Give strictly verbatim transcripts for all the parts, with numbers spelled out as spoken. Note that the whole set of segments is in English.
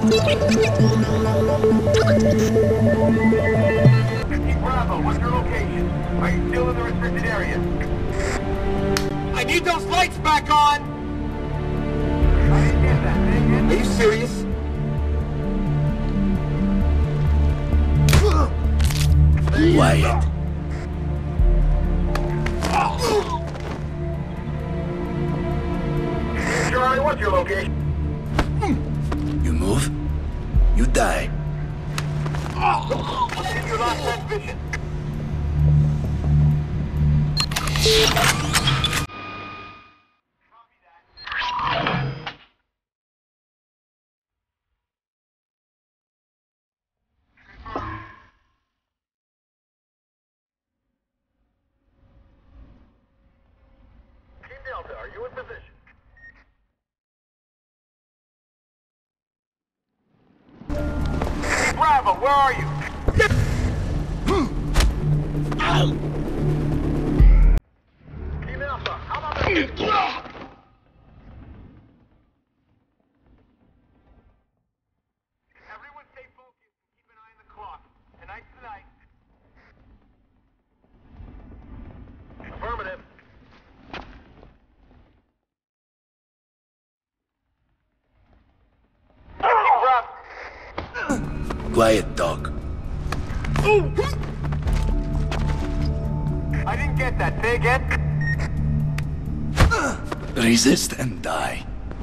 Bravo, what's your location? Are you still in the restricted area? I need those lights back on! I didn't get that thing. Are you serious? Quiet. Charlie, what's your location? You move, you die. What's in your last transmission? Team Delta, are you in position? Bravo, where are you? Team Alpha, how about that? Everyone stay focused and keep an eye on the clock. Tonight's the night. Affirmative. Team Bravo. Quiet, dog. I didn't get that. Say again. Resist and die.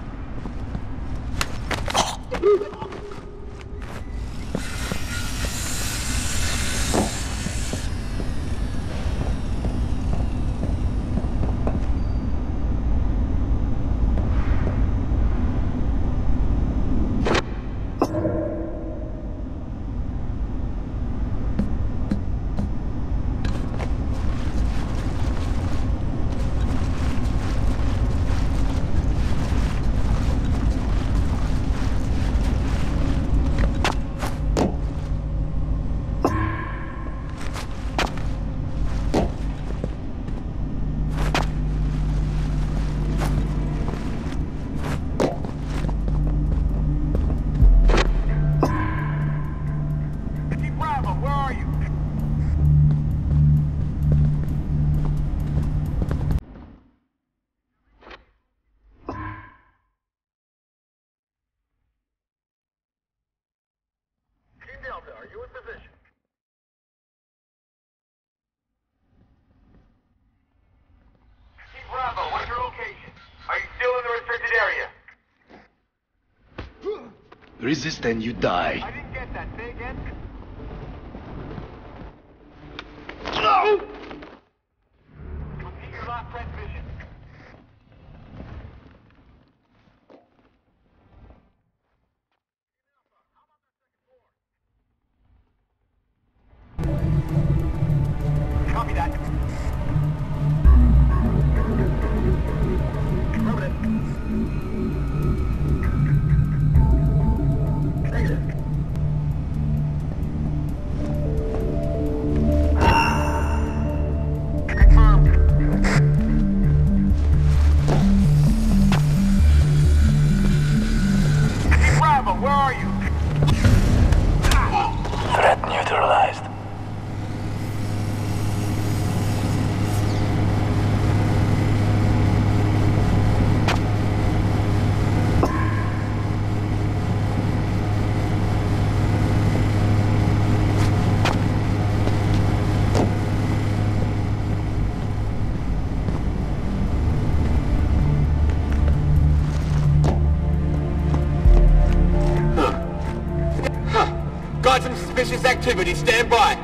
Team Bravo, where are you? Team Delta, are you in position? Team Bravo, what's your location? Are you still in the restricted area? Resist and you die. I didn't get that. Say again. Repeat your last transmission. Copy that. Affirmative. Negative. Confirmed. Team Bravo, where are you? Threat neutralized. Got some suspicious activity. Stand by.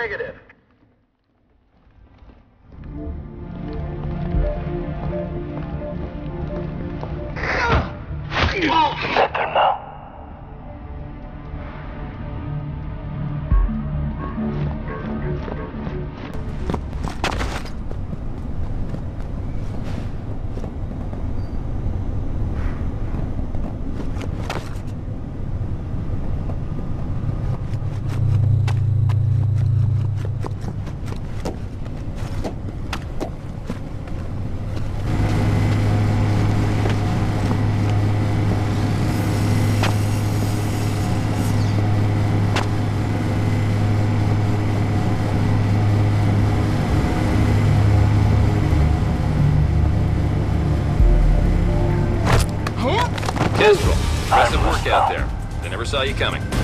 Negative. Better now. Kestrel, impressive work out there. They never saw you coming.